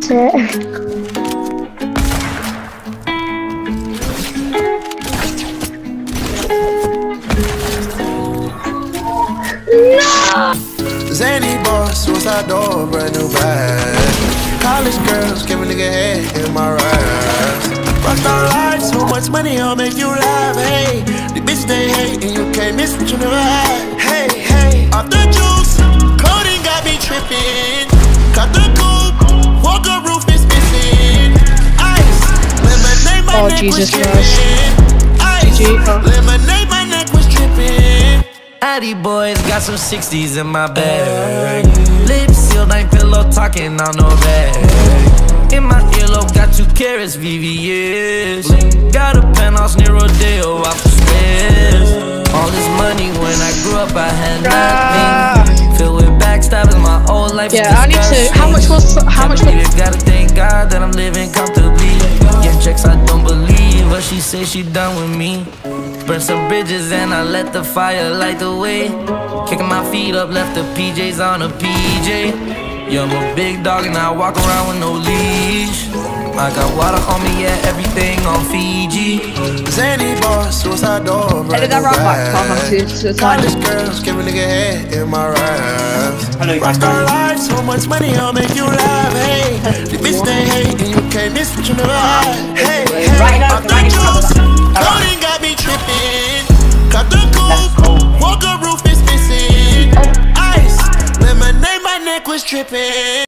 Zany boss, suicide door, brand new bag. College girls, give a nigga head in my raps. Rockstar life, so much money, I'll make you laugh. Hey, the bitch they hate, and you can't miss what you never had. Hey, hey, off the juice, coding got me tripping. Cut the coupe, walker roof is missing. Ice, lemonade, my neck was tripping. Ice, lemonade, my neck was tripping. Addy boys got some 60s in my bag. Lips sealed, ain't pillow talking on no bag. In my earlobe got 2 carats, VVS. Got a penthouse near Rodeo off the stairs. All this money when I grew up I had nothing. Filled with backstabbing, my whole life is disgusting. I need to. How much was? Gotta thank God that I'm living comfortably. Getting checks I don't believe, but she say she done with me. Burn some bridges and I let the fire light the way. Kicking my feet up, left the PJs on a PJ. Yeah, I'm a big dog and I walk around with no leash. I got water on me, yeah, everything on Fiji. Zany boss, suicide door, brand new bag. College girls, give a nigga head in my raps. Rockstar life, so much money, I'll make you laugh. Hey, the bitch they hate, and you can't miss what you never had. Hey, hey, off the juice, coding got me tripping. Cut the coupe, walker roof is missing. Ice, lemonade, my neck was tripping.